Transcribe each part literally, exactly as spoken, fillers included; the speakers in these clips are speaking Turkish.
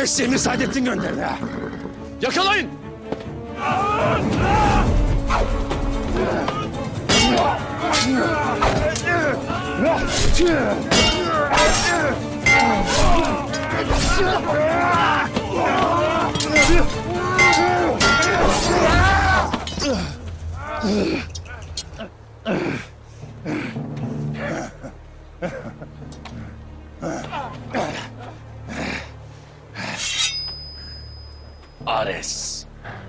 eşeğimi Saadettin gönderdi ha. Yakalayın! Ares.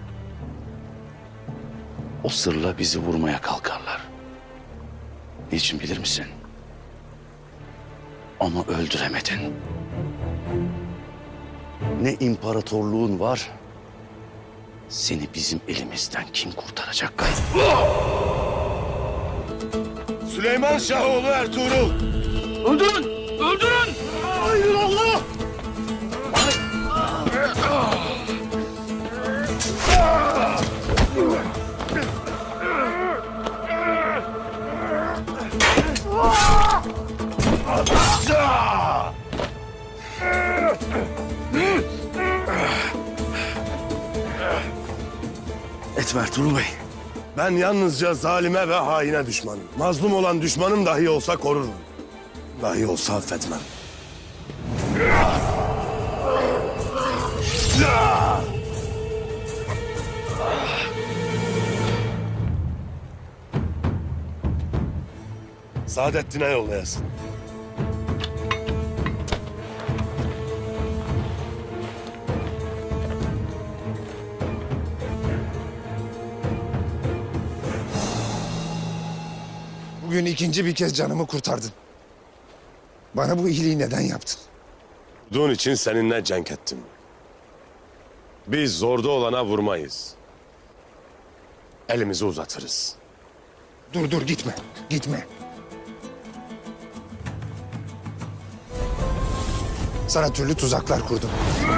O sırla bizi vurmaya kalkarlar. Niçin bilir misin? Onu öldüremedin. Ne imparatorluğun var, seni bizim elimizden kim kurtaracak Kayıp? Süleyman Şahoğlu Ertuğrul. Öldürün! Öldürün! Hayır Allah! Etme Ertuğrul Bey. Ben yalnızca zalime ve haine düşmanım. Mazlum olan düşmanım dahi olsa korurum. Dahi olsa affetmem. Saadettin'e yollayasın. Bugün ikinci bir kez canımı kurtardın. Bana bu iyiliği neden yaptın? Bunun için seninle cenk ettim. Biz zorda olana vurmayız. Elimizi uzatırız. Dur dur gitme, gitme. Sana türlü tuzaklar kurdum.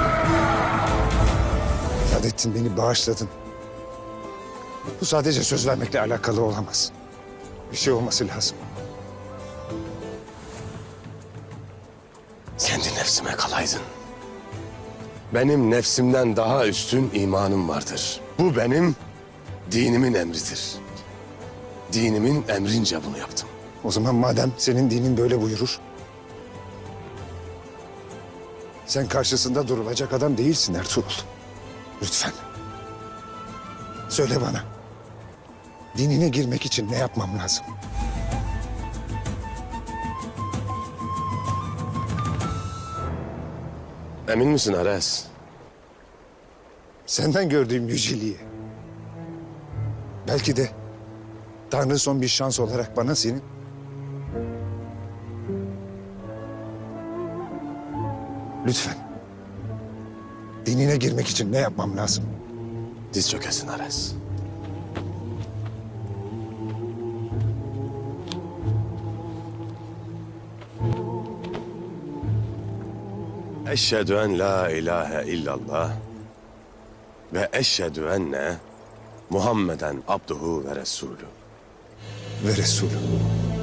Saadettin, beni bağışladın. Bu sadece söz vermekle alakalı olamaz. Bir şey olması lazım. Kendi nefsime kalaydın. Benim nefsimden daha üstün imanım vardır. Bu benim dinimin emridir. Dinimin emrince bunu yaptım. O zaman madem senin dinin böyle buyurur... sen karşısında durulacak adam değilsin Ertuğrul. Lütfen. Söyle bana. Dinine girmek için ne yapmam lazım? Emin misin Ares? Senden gördüğüm yüceliği. Belki de Tanrı son bir şans olarak bana senin... Lütfen. Dinine girmek için ne yapmam lazım? Diz çökesin Ares. Eşhedü en la ilahe illallah ve eşhedü enne Muhammeden abduhu ve resulü. Ve Resulü.